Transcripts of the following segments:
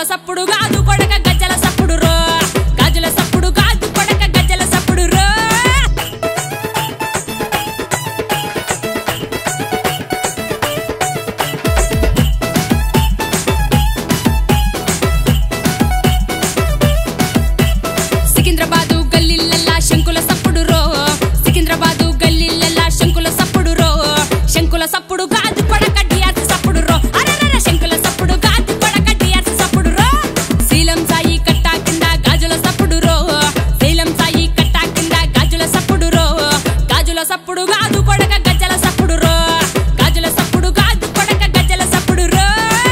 సప్పుడు కాదు కొడక గజ్జల సప్పుడు రో గాజుల సప్పుడు కాదు కొడక గజ్జల సప్పుడు రో సికింద్రాబాదు గల్లీలల్లా శంకుల సప్పుడు రో సికింద్రాబాదు గల్లీలల్లా శంకుల సప్పుడు రో శంకుల సప్పుడు కాదు కొడక డియార్స్ సప్పుడు రో అరెరె శంకుల సప్పుడు కాదు కొడక డియార్స్ సప్పుడు రో శీలం సాయి కట్టా కింద గాజుల సప్పుడు రో శీలం సాయి కట్టా కింద గాజుల సప్పుడు రో గాజుల సప్పుడు కాదు కొడక గజ్జల సప్పుడు రో గాజుల సప్పుడు కాదు కొడక గజ్జల సప్పుడు రో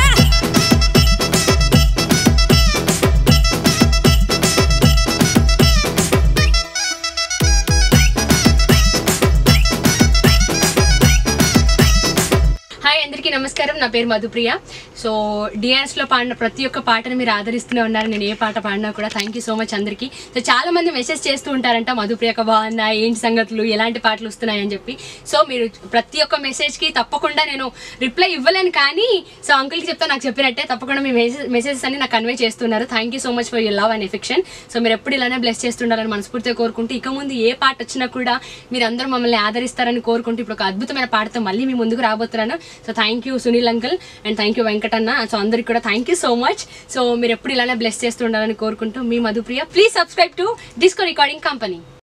హాయ్ అందరికీ నమస్కారం. నా పేరు మధుప్రియ. సో డియాన్స్ లో పాడిన ప్రతి ఒక్క పాటను మీరు ఆదరిస్తూనే ఉన్నారు. నేను ఏ పాట పాడినా కూడా థ్యాంక్ యూ సో మచ్ అందరికీ. సో చాలా మంది మెసేజ్ చేస్తూ ఉంటారంట, మధుప్రియక బాగుందా, ఏంటి సంగతులు, ఎలాంటి పాటలు వస్తున్నాయని చెప్పి. సో మీరు ప్రతి ఒక్క మెసేజ్ కి తప్పకుండా నేను రిప్లై ఇవ్వలేను, కానీ సో అంకుల్కి చెప్తా నాకు చెప్పినట్టే తప్పకుండా మీ మెసేజెస్ అన్ని నాకు కన్వే చేస్తున్నారు. Thank you so much for your love and affection. So మీరు ఎప్పుడు ఇలానే బ్లెస్ చేస్తుండాలని మనస్ఫూర్తిగా కోరుకుంటూ, ఇక ముందు ఏ పాట వచ్చినా కూడా మీరు అందరూ మమ్మల్ని ఆదరిస్తారని కోరుకుంటూ ఇప్పుడు ఒక అద్భుతమైన పాటతో మళ్ళీ మీ ముందుకు రాబోతున్నాను. So thank you Sunil uncle and thank you వెంకటన్న. సో అందరికి కూడా thank you so much. So మీరు ఎప్పుడు ఇలానే బ్లెస్ చేస్తూ ఉండాలని కోరుకుంటూ మీ Madhupriya. Please subscribe to Disco Recording company.